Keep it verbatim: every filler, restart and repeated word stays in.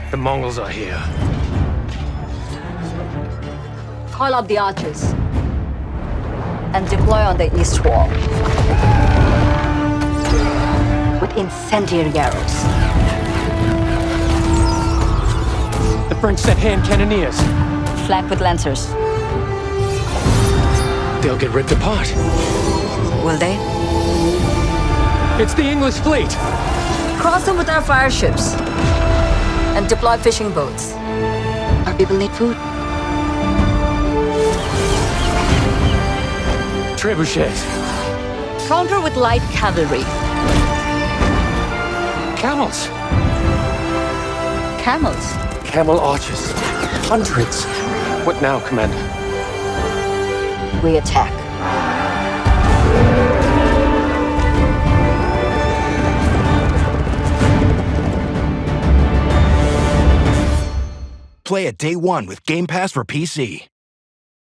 The Mongols are here. Call up the archers and deploy on the east wall with incendiary arrows. The French sent hand cannoneers. Flank with lancers. They'll get ripped apart. Will they? It's the English fleet. Cross them with our fire ships and deploy fishing boats. Our people need food. Trebuchets. Counter with light cavalry. Camels. Camels. Camel archers. Hundreds. What now, Commander? We attack. Play it day one with Game Pass for P C.